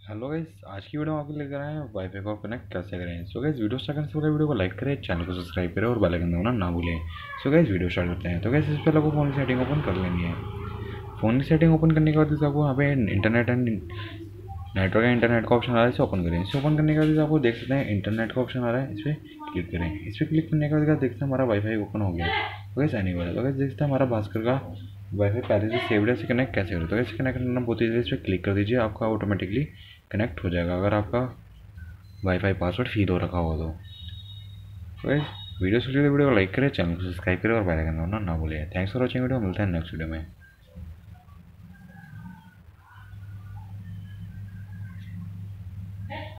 Hello guys, आज की video में आपको लेकर आए हैं वाईफाई को कनेक्ट कैसे करें। सो गाइस, वीडियो स्टार्ट करने से पहले वीडियो को लाइक करें, चैनल को सब्सक्राइब करें और बेल आइकन दबाना ना भूलें। सो गाइस, वीडियो स्टार्ट करते हैं। तो गाइस, इससे पहले आपको फ़ोन की सेटिंग ओपन कर लेनी है। फ़ोन की सेटिंग ओपन करने के बाद आपको यहाँ पे internet and network and internet का ऑप्शन आ रहा है, इसे ओपन करें। इसे ओपन करने के बाद आपको देख सकते हैं इंटरनेट का ऑप्शन आ रहा है, इस पर क्लिक करें। इस पर क्लिक करने के बाद देखते हैं हमारा वाईफाई ओपन हो गया। तो गाइस आने वाला, तो गाइस देखते हैं हमारा भास्कर का वाईफाई पहले से सेव्ड है, इसे कनेक्ट कैसे करें। तो इसे कनेक्ट करना बहुत ईजी है, इस पर क्लिक कर दीजिए, आपका ऑटोमेटिकली कनेक्ट हो जाएगा अगर आपका वाईफाई पासवर्ड फील हो रखा हो तो। गाइस, वीडियो को लाइक करें, चैनल को सब्सक्राइब करें और बेल आइकन दबाना ना भूलिए। थैंक्स फॉर वॉचिंग वीडियो, मिलते हैं नेक्स्ट वीडियो में।